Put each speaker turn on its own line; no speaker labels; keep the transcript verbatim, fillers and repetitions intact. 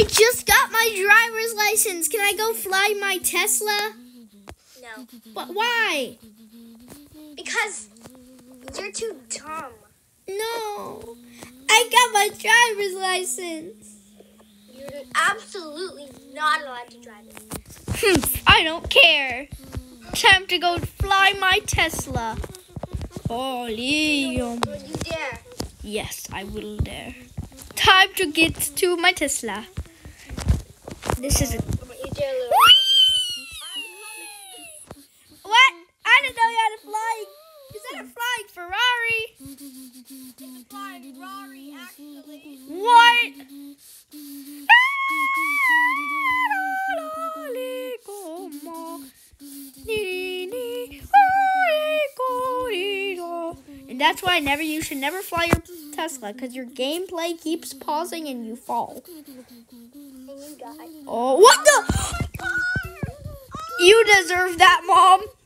just got my driver's license. Can I go fly my Tesla?
No.
But why?
Because you're too dumb.
No. I got my driver's license.
You're absolutely not allowed to drive it.
Hmm, I don't care. Time to go fly my Tesla. Oh, Liam.
Don't you dare.
Yes, I will dare. Time to get to my Tesla. This is it.
Don't you dare, Lou.
What? I didn't know you had a flying. Is that a flying Ferrari?
It's a flying Ferrari, actually.
What? And that's why I never you should never fly your Tesla, because your gameplay keeps pausing and you fall.
And you die.
Oh, what the? You deserve that, Mom.